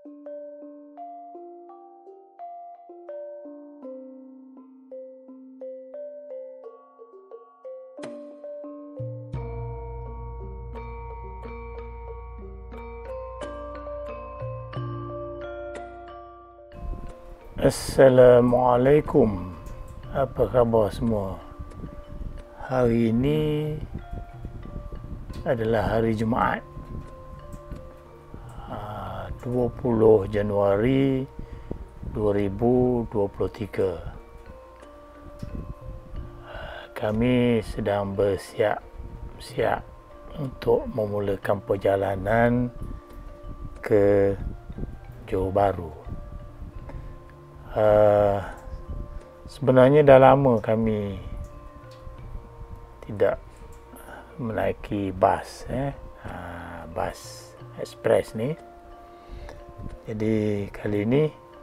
Assalamualaikum. Apa khabar semua? Hari ini adalah hari Jumaat, 20 Januari 2023. Kami sedang bersiap-siap untuk memulakan perjalanan ke Johor Bahru. Sebenarnya dah lama kami tidak menaiki bas, bas ekspres ni. Jadi kali ini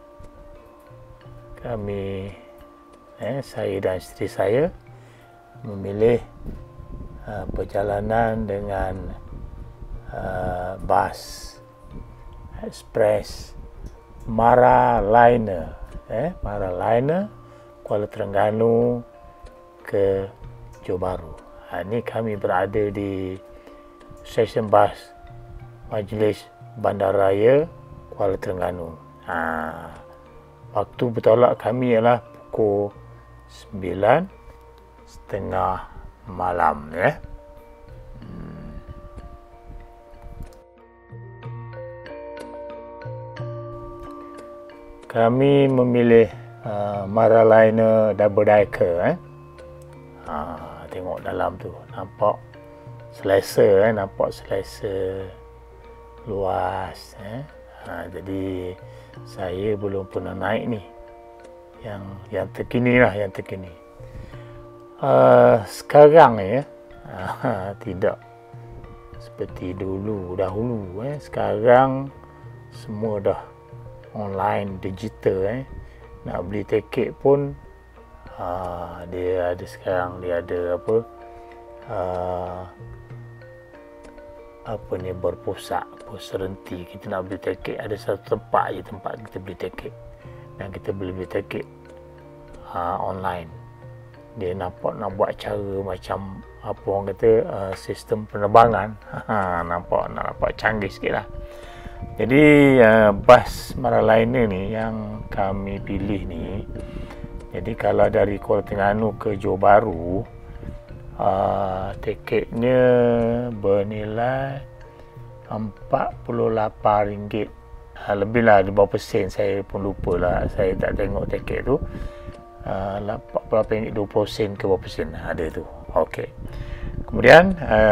kami, saya dan isteri saya memilih perjalanan dengan bas ekspres Maraliner, Maraliner Kuala Terengganu ke Johor Bahru. Ini kami berada di stesen bas Majlis Bandaraya Kuala Terengganu. Waktu bertolak kami ialah pukul 9:30 malam. Kami memilih Maraliner double decker. Tengok dalam tu nampak selesa, luas. Jadi saya belum pernah naik ni. Yang terkini lah, yang terkini. Sekarang tidak seperti dahulu. Sekarang semua dah online, digital. Nak beli tiket pun dia ada sekarang, dia ada berpusat, berserenti. Kita nak beli tiket, ada satu tempat kita beli tiket, dan kita boleh beli tiket online. Dia nak buat cara macam apa orang kata, sistem penerbangan. nampak canggih sikit lah. Jadi bas Maraliner ni yang kami pilih ni, jadi kalau dari Kuala Terengganu ke Johor Bahru, tiketnya bernilai RM48. Lebihlah berapa sen, saya pun lupa lah, saya tak tengok tiket tu. RM48 20 sen ke berapa sen ada tu. Okey. Kemudian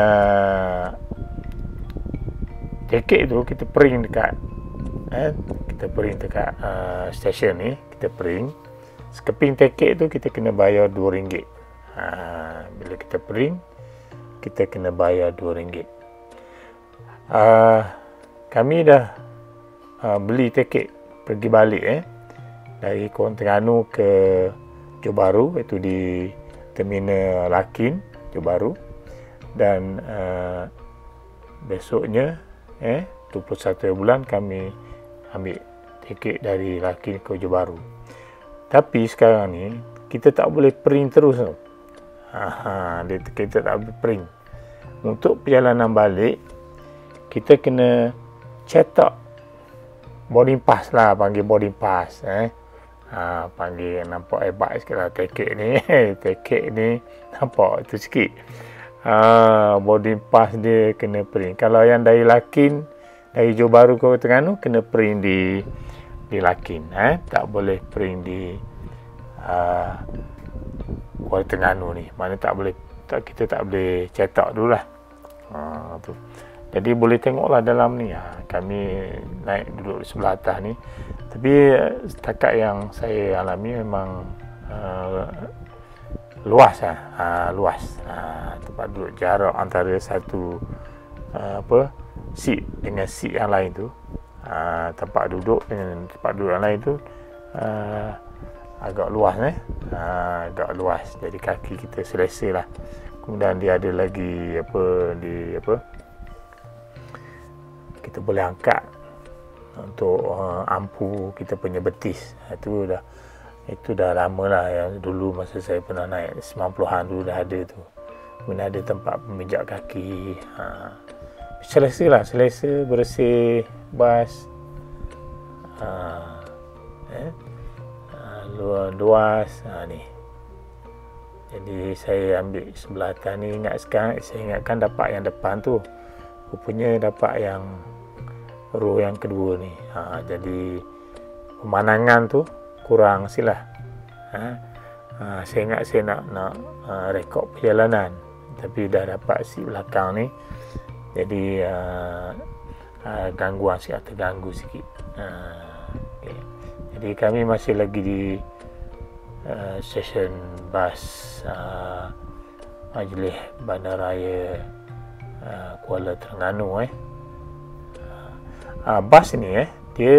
tiket tu kita print dekat stesen ni, kita print. Sekeping tiket tu kita kena bayar RM2. Bila kita print, kita kena bayar RM2. Kami dah beli tiket pergi balik dari Kuala Terengganu ke Johor Bahru, iaitu di terminal Lakin Johor Bahru, dan besoknya 21 bulan kami ambil tiket dari Lakin ke Johor Bahru. Tapi sekarang ni kita tak boleh print terus tau. Kita tak boleh print. Untuk perjalanan balik, kita kena cetak boarding pass lah, panggil boarding pass. Panggil, nampak hebat sikit lah tiket ni. Tiket ni nampak tu sikit. Boarding pass dia kena print. Kalau yang dari Lakin, dari Johor Bahru ke Terengganu, kena print di Lakin. Tak boleh print di Kuala Terengganu ni. Mana kita tak boleh cetak dulu lah. Tu. Jadi boleh tengoklah dalam ni. Kami naik duduk di sebelah atas ni. Tapi setakat yang saya alami memang luas luas. Tempat duduk, jarak antara satu seat dengan seat yang lain tu, tempat duduk dengan tempat duduk yang lain tu agak luas agak luas. Jadi kaki kita selesa lah. Kemudian dia ada lagi kita boleh angkat untuk ampu kita punya betis. Itu dah lama lah ya. Dulu masa saya pernah naik 90-an dulu dah ada tu. Kemudian ada tempat pemijak kaki. Selesa bersih bas. Luas ni. Jadi saya ambil sebelah atas ni, saya ingatkan dapat yang depan tu. Rupanya dapat yang row yang kedua ni. Jadi pemandangan tu kurang silah. Saya ingat saya nak rekod perjalanan, tapi dah dapat seat belakang ni. Jadi gangguan terganggu sikit. Okay. Jadi kami masih lagi di stesen bas Majlis Bandaraya Kuala Terengganu. Bas ni dia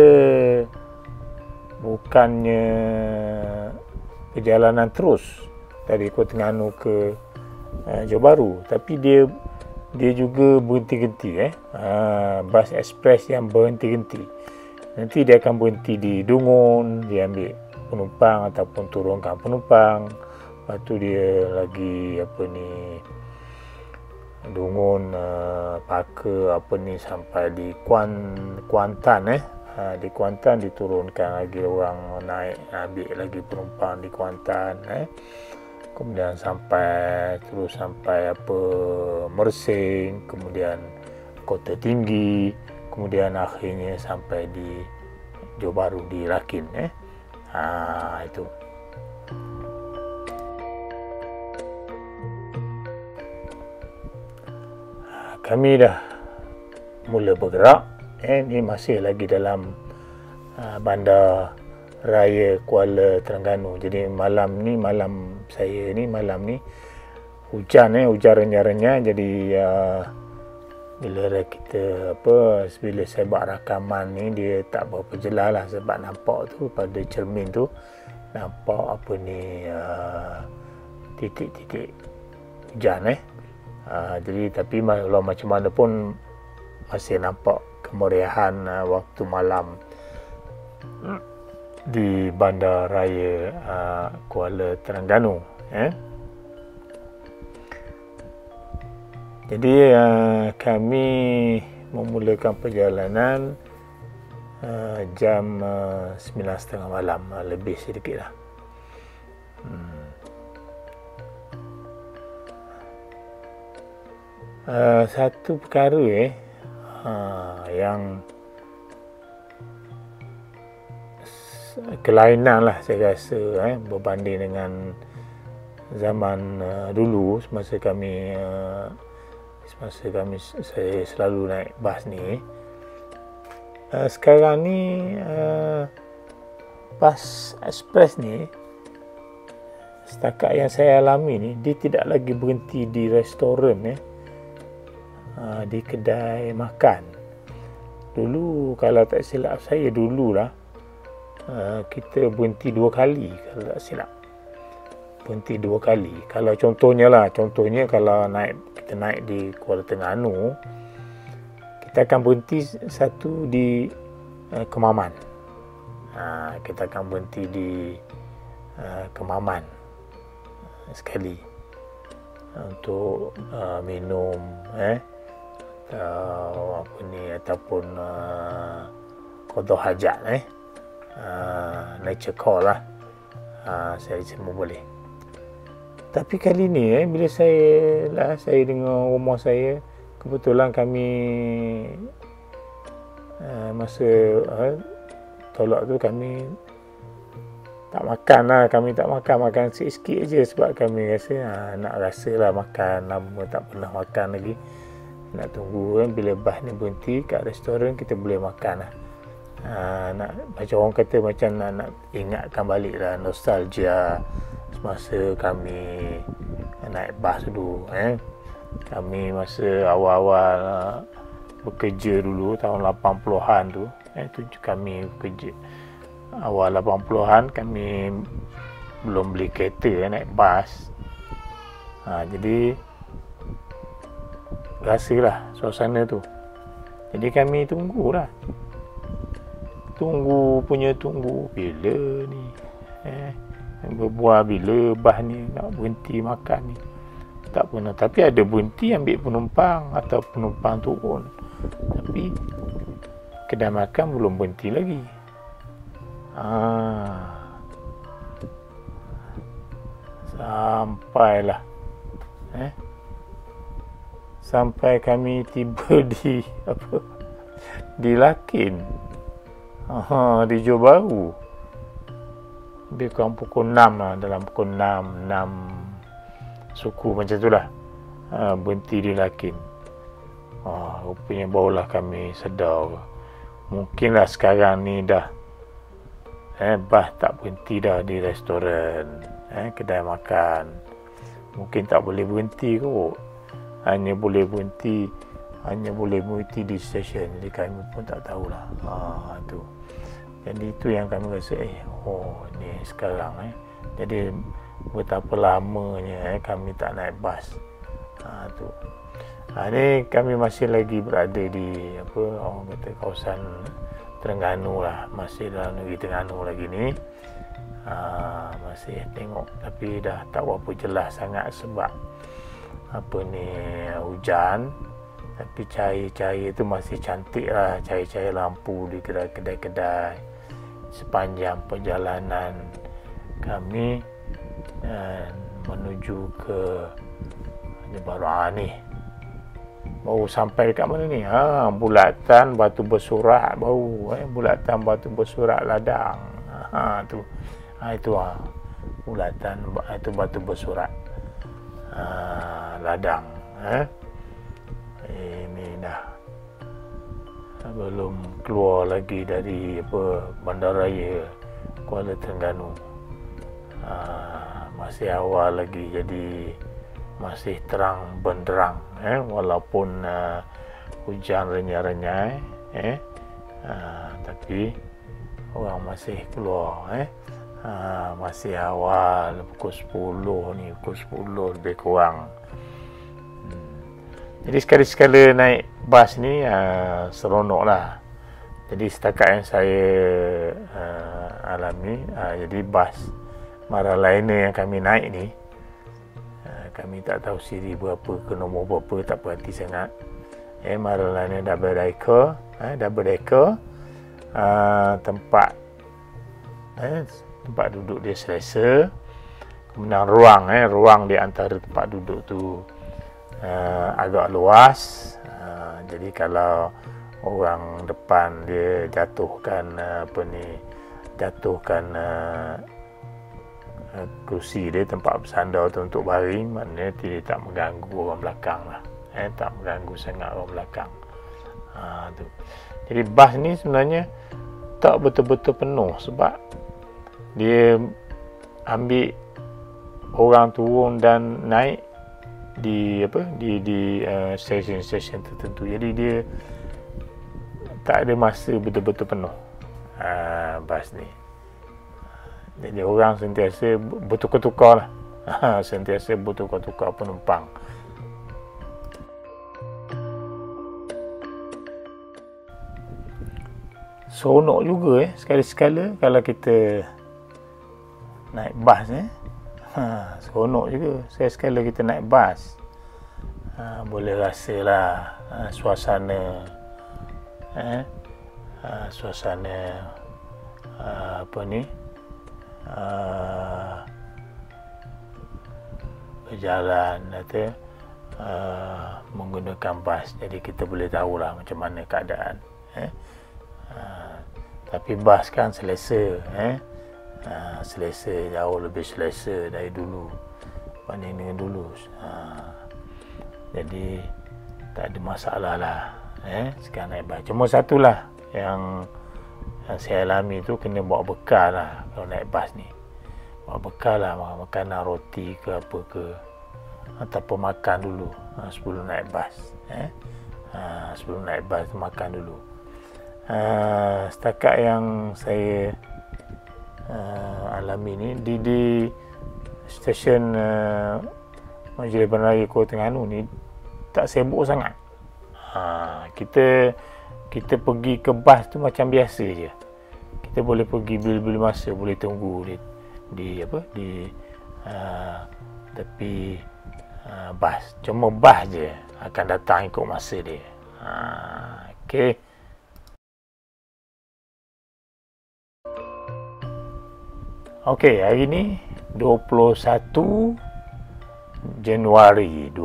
bukannya perjalanan terus dari Kuala Terengganu ke Johor Bahru, tapi dia juga berhenti-henti. Bas ekspres yang berhenti-henti. Nanti dia akan berhenti di Dungun, dia ambil penumpang ataupun turunkan penumpang. Lepas tu dia lagi Dungun, Paka sampai di Kuantan. Di Kuantan diturunkan lagi orang naik, ambil lagi penumpang di Kuantan. Kemudian sampai Mersing, kemudian Kota Tinggi, kemudian akhirnya sampai di Johor Bahru di Lakin. Itu. Kami dah mula bergerak. Ini masih lagi dalam bandar raya Kuala Terengganu. Jadi malam ni hujan renyah-renyah. Jadi bila saya buat rakaman ni, dia tak berapa jelas lah, sebab nampak tu pada cermin tu nampak titik-titik hujan. Jadi tapi kalau macam mana pun masih nampak kemeriahan waktu malam di bandar raya Kuala Terengganu. Jadi kami memulakan perjalanan jam 9.30 malam, lebih sedikit lah. Satu perkara yang kelainan lah saya rasa berbanding dengan zaman dulu semasa saya selalu naik bas ni. Sekarang ni bas ekspres ni, setakat yang saya alami ni, dia tidak lagi berhenti di restoran, di kedai makan. Dulu kalau tak silap saya kita berhenti 2 kali kalau tak silap. Berhenti 2 kali. Kalau contohnya kalau kita naik di Kuala Terengganu, kita akan berhenti satu di Kemaman. Kita akan berhenti di Kemaman sekali untuk minum ataupun qada hajat, nature call lah. Saya semua boleh. Tapi kali ni bila saya dengan rumah saya, kebetulan kami masa tolak tu kami tak makan lah. Kami tak makan sikit-sikit je, sebab kami rasa nak rasalah makan, lama tak pernah makan lagi. Nak tunggu bila bas ni berhenti kat restoran, kita boleh makan lah. Nak, macam orang kata, macam nak ingatkan balik lah nostalgia semasa kami naik bas dulu. Kami masa awal-awal bekerja dulu tahun 80-an tu, kami bekerja awal 80-an, kami belum beli kereta, naik bas. Jadi rasalah suasana tu. Jadi kami tunggulah tunggu bila ni, berbual bila bas ni nak berhenti makan ni. Tak pernah. Tapi ada berhenti ambil penumpang atau penumpang turun, tapi kedai makan belum berhenti lagi. Sampailah sampai kami tiba di di Lakin, di Johor Bahru. Lebih kurang pukul 6 lah, dalam pukul 6 suku macam tu lah, berhenti di Lakin. Rupanya barulah kami sedar, mungkinlah sekarang ni dah bas tak berhenti dah di restoran, kedai makan. Mungkin tak boleh berhenti kot, hanya boleh berhenti di stesen. Jadi kami pun tak tahulah. Tu. Jadi itu yang kami rasa, ni sekarang jadi betapa lamanya kami tak naik bas. Tu. Ni kami masih lagi berada di orang kata kawasan Terengganu lah, masih dalam negeri Terengganu lagi ni. Masih tengok, tapi dah tak berapa jelas sangat sebab hujan. Tapi cahaya-cahaya itu masih cantik lah, cahaya-cahaya lampu di kedai-kedai sepanjang perjalanan kami menuju ke Johor ni. Baru sampai dekat mana ni? Bulatan Batu Bersurat baru, bulatan Batu Bersurat Ladang. Itu bulatan itu Batu Bersurat Ladang. Ini dah belum keluar lagi dari bandaraya Kuala Terengganu. Masih awal lagi, jadi masih terang benderang, walaupun hujan renyai-renyai, tapi orang masih keluar, masih awal pukul 10 ni, pukul 10 lebih kurang. Jadi sekali-sekala naik bas ni seronok lah. Jadi setakat yang saya alami, jadi bas Maraliner yang kami naik ni, kami tak tahu siri berapa ke nombor berapa, tak perhati sangat. Maraliner double decker, tempat duduk dia selesa. Kemudian ruang di antara tempat duduk tu agak luas. Jadi kalau orang depan dia jatuhkan kerusi dia, tempat bersandar tu untuk baring, maknanya dia tak mengganggu orang belakang lah, tak mengganggu sangat orang belakang. Tu. Jadi bas ni sebenarnya tak betul-betul penuh sebab dia ambil orang turun dan naik di stesen-stesen tertentu. Jadi dia tak ada masa betul-betul penuh bas ni. Jadi orang sentiasa bertukar-tukar lah. Sentiasa bertukar-tukar penumpang. Seronok juga sekali-sekala kalau kita naik bas. Seronok juga sekali-sekala kita naik bas. Boleh rasalah suasana berjalan menggunakan bas. Jadi kita boleh tahulah macam mana keadaan. Tapi bas kan selesa, selesa, jauh lebih selesa dari dulu banding dengan dulu. Jadi tak ada masalah lah sekarang naik bas. Cuma satulah yang saya alami tu, kena bawa bekal lah kalau naik bas ni. Bawa bekal lah, makanan roti ke apa ke, ataupun makan dulu sebelum naik bas. Sebelum naik bas tu makan dulu. Setakat yang saya alami ni di stesen Majlis Bandaraya Kuala Terengganu ni tak sibuk sangat. Kita pergi ke bas tu macam biasa je. kita boleh pergi bila-bila masa, boleh tunggu di tepi bas. Cuma bas je akan datang ikut masa dia. Okey. Okey, hari ni 21 Januari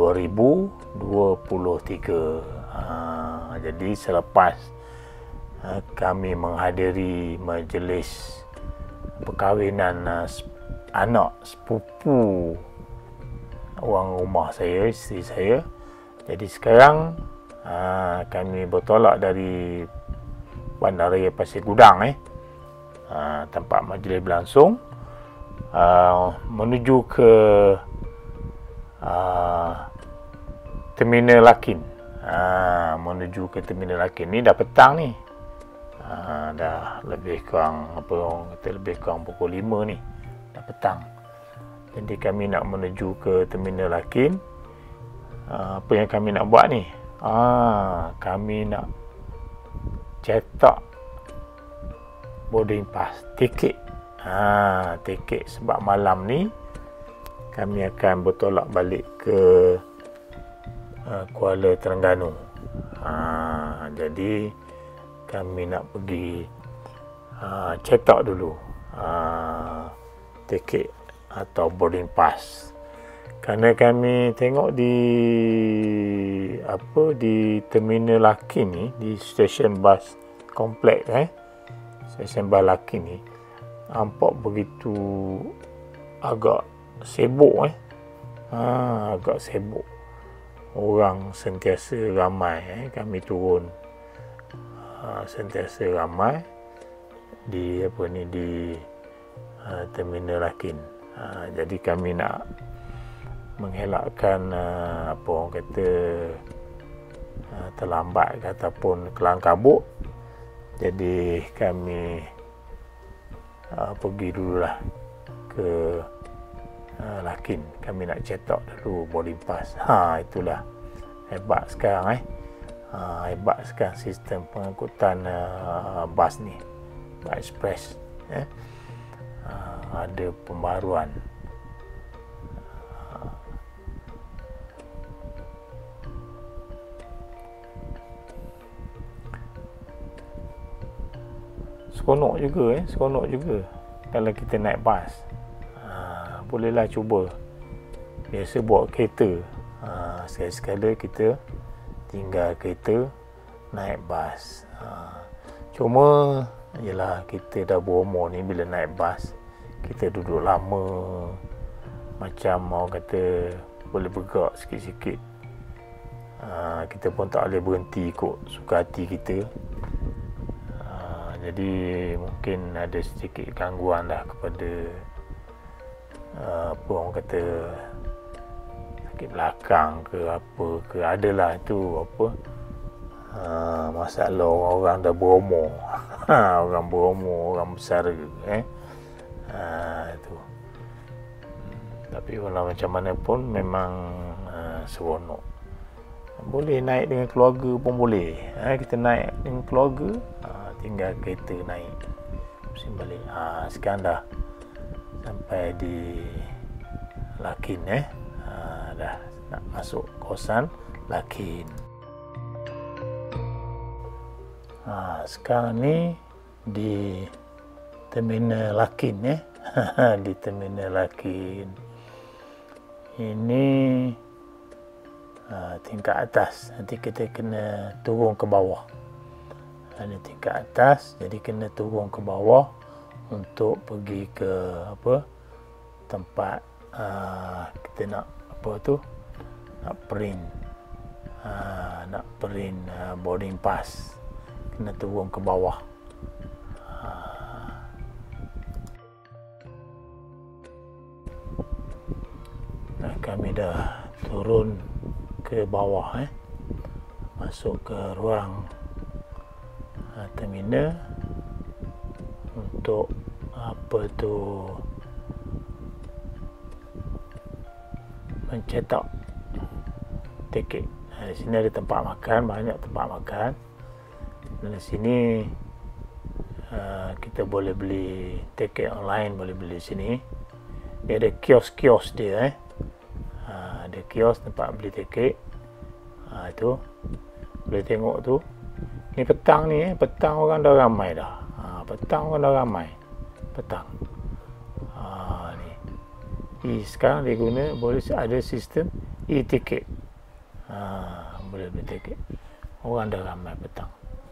2023. Jadi selepas kami menghadiri majlis perkahwinan anak sepupu orang rumah saya, isteri saya. Jadi sekarang kami bertolak dari Bandaraya Pasir Gudang tempat majlis berlangsung, menuju ke Terminal Lakin. Menuju ke Terminal Lakin ni dah petang ni. Dah lebih kurang lebih kurang pukul 5 ni. Dah petang. Jadi kami nak menuju ke Terminal Lakin. Apa yang kami nak buat ni? Kami nak cetak boarding pass, tiket. Tiket sebab malam ni kami akan bertolak balik ke Kuala Terengganu. Jadi kami nak pergi cetak dulu tiket atau boarding pass. Kerana kami tengok di Terminal Lakin ni, di stesen bas kompleks stesen bas Lakin ni nampak begitu agak sibuk agak sibuk. Orang sentiasa ramai. Kami turun sentiasa ramai di Terminal Lakin. Jadi kami nak mengelakkan orang kata terlambat ataupun kelang kabut. Jadi kami pergi dululah ke Lakin. Kami nak cetak dulu boarding pass. Itulah hebat sekarang hebat sekarang sistem pengangkutan bas ni, bas ekspres. Ada pembaruan. Seronok juga kalau kita naik bas. Bolehlah cuba. Biasa bawa kereta, sekali-sekala kita tinggal kereta, naik bas. Cuma ialah kita dah berumur ni, bila naik bas kita duduk lama, macam orang kata boleh bergerak sikit-sikit. Kita pun tak boleh berhenti ikut suka hati kita. Jadi mungkin ada sedikit gangguan lah kepada orang kata sakit belakang ke apa ke, adalah itu masalah orang dah berumur. Orang berumur, orang besar itu. Tapi walau macam mana pun memang seronok. Boleh naik dengan keluarga pun boleh. Kita naik dengan keluarga, tinggal kereta naik pusing balik. Sekarang dah sampai di Lakin. Dah nak masuk kawasan Lakin. Sekarang ni di Terminal Lakin di Terminal Lakin ini tingkat atas. Nanti kita kena turun ke bawah. Ini tingkat atas, jadi kena turun ke bawah untuk pergi ke tempat kita nak nak print boarding pass. Kena turun ke bawah. Kami dah turun ke bawah, masuk ke ruang terminal untuk mencetak tiket. Di sini ada tempat makan, banyak tempat makan. Dan di sini kita boleh beli tiket online, boleh beli sini. Dia ada kios-kios dia. Ada kios tempat beli tiket. Itu boleh tengok tu. Ni petang ni, petang orang dah ramai dah. Petang orang dah ramai. Petang. Ni. Sekarang dia guna boleh ada sistem e-tiket. Boleh beli tiket. Orang dah ramai petang.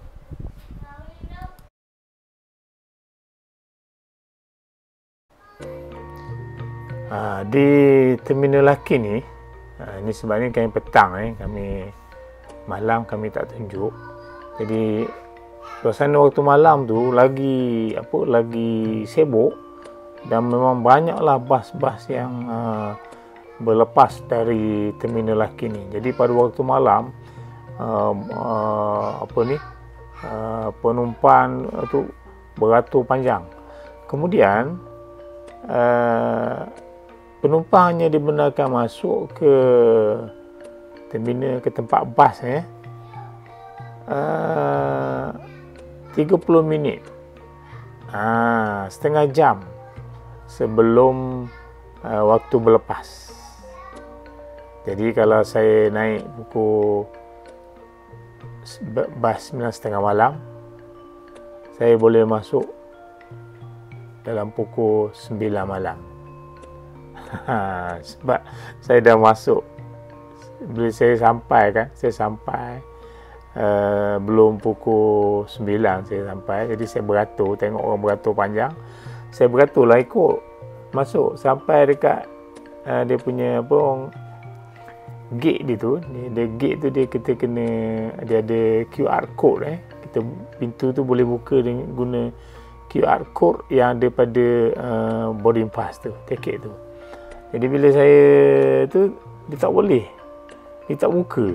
Di terminal Lakin ni, ni sebabnya kami petang, kami malam kami tak tunjuk. Jadi suasana waktu malam tu lagi sibuk, dan memang banyaklah bas-bas yang berlepas dari terminal Lakin ni. Jadi pada waktu malam penumpang tu beratur panjang. Kemudian penumpang hanya dibenarkan masuk ke terminal, ke tempat bas 30 minit, setengah jam sebelum waktu berlepas. Jadi kalau saya naik pukul bas 9.30 malam, saya boleh masuk dalam pukul 9 malam. Sebab saya dah masuk, bila saya sampai belum pukul 9 saya sampai. Jadi saya beratur, tengok orang beratur panjang, saya beraturlah ikut masuk sampai dekat dia punya gate dia tu. Dia gate tu kita kena, dia ada QR code kita pintu tu boleh buka dengan guna QR code yang ada pada boarding pass tu, tiket tu. Jadi bila saya tu, dia tak boleh, dia tak buka.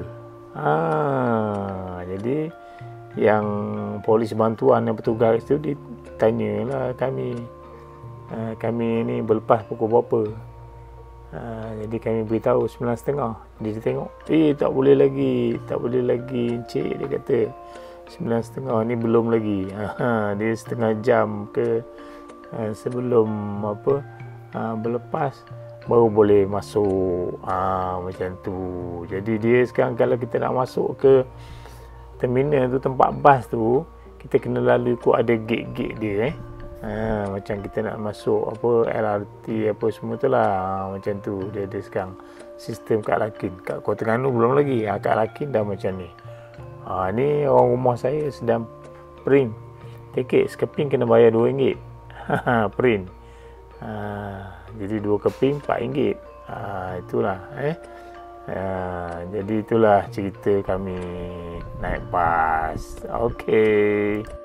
Jadi yang polis bantuan yang petugas tu, dia tanyalah kami ni berlepas pukul berapa. Jadi kami beritahu 9.30. Dia tengok, tak boleh lagi encik, dia kata 9.30 ni belum lagi. Dia setengah jam ke sebelum berlepas baru boleh masuk. Macam tu. Jadi dia sekarang kalau kita nak masuk ke terminal tu, tempat bas tu, kita kena lalu ikut ada gate-gate dia. Macam kita nak masuk LRT semua tu lah. Macam tu dia ada sekarang sistem kat Lakin. Kat Kota Terengganu belum lagi. Kat Lakin dah macam ni. Ni orang rumah saya sedang print tiket. Sekeping kena bayar RM2. Print. Jadi 2 keping RM4. Itulah jadi itulah cerita kami naik bas. Okey.